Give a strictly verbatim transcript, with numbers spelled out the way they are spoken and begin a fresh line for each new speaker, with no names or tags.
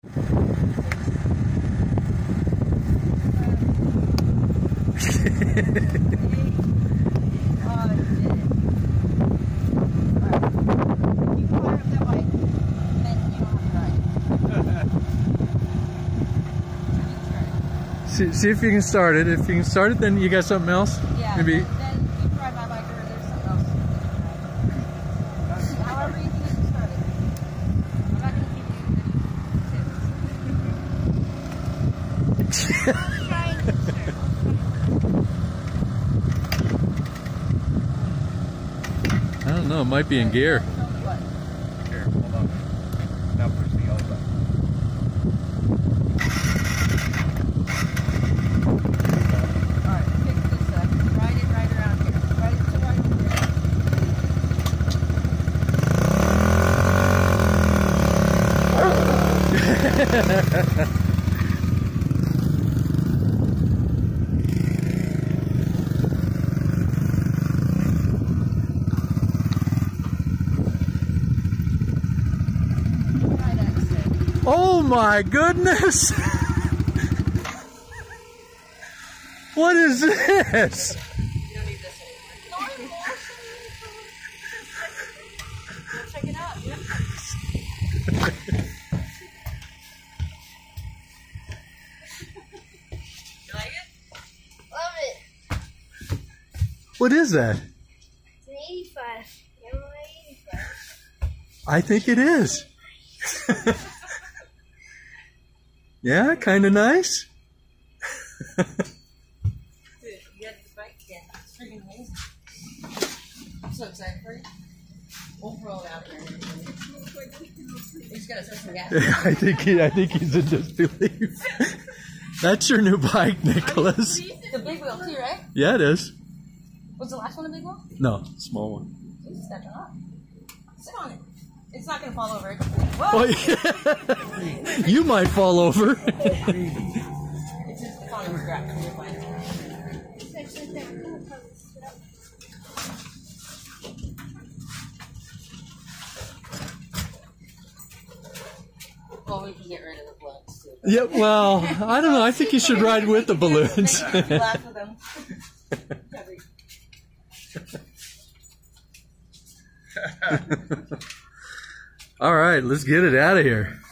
See, see if you can start it. If you can start it, then you got something else?
Yeah.
Maybe.
Then you can ride my bike or there's something else. However you can get it started. I'm not going to give you tips.
I don't know. It might be in gear.
Here, hold on. Now push the yellow button.
Alright, fix this up. Ride it right around here. Ride it to right here.
Oh my goodness! What is this?
You don't need this anymore. Go check it out. Yeah. You like it?
Love it.
What is that?
It's an eighty-five. Yamaha eighty-five.
I think it is. Yeah, kind of nice.
Dude, you got this bike? Yeah, it's freaking amazing. I'm so excited for you. We'll roll it out here. You just gotta throw some gas.
I think he, I think he's in disbelief. That's your new bike, Nicholas.
The big wheel too, right?
Yeah, it is.
Was the last one a big wheel?
No, small one.
Please step it up. Sit on it. It's not gonna fall over.
Oh,
Whoa!
yeah. You might fall over.
It's just the falling scrap. You're fine.
It's actually that cool color.
Well, we can get rid of the balloons too.
Yeah, well, I don't know. I think you should ride with the balloons.
Laugh with them.
All right, let's get it out of here.